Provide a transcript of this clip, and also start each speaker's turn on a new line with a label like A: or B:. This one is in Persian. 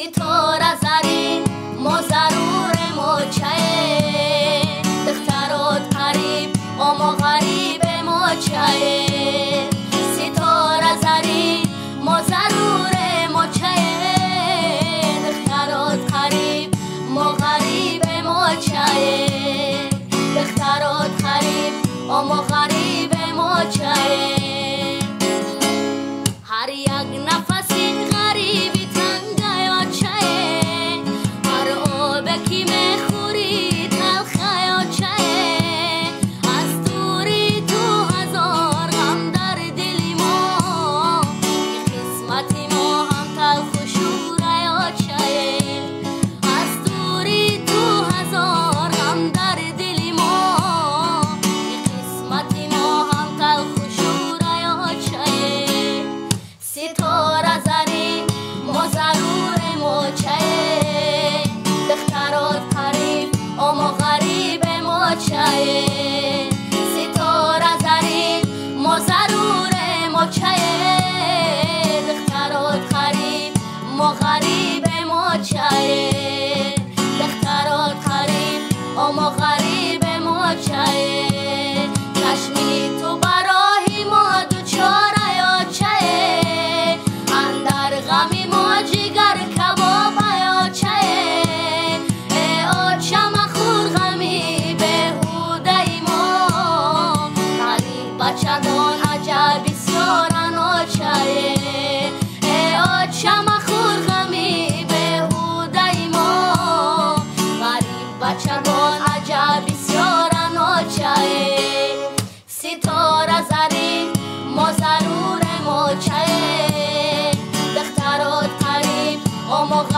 A: ستاره زری ما ضرور ما چه دخترات قریب اما غریب ما چه ستاره زری ما ضرور ما چه دخترات قریب ما غریب ما چه دخترات قریب اما غریب ما چه هر یک نفسی غریبی تنگه یا چه هر آبکی میخوری تلخه یا چه از دوری تو هزار غم در دل ما قسمت ما هم تلخ و شوره یا چه از دوری تو هزار غم در دل ما قسمت ما هم تلخ و شوره یا چه ستاره زری ما ضرور ما چه دخترات قریب اما غریب ما چه ستاره زری ما ضرور ما چه دخترات قریب ما غریب ما چه دخترات قریب اما غریب ما چه چشمی تو برای ما دوچاره یا چه غمی ما جگر کباب یا چه ای آچم خور غمی بهوده ما ولی بچگان عجب بسیارن آچه ای آچم خور غمی بهوده ما ولی بچگان عجب بسیارن آچه ستاره زری ما ضرور ما چه دخترات قریب اما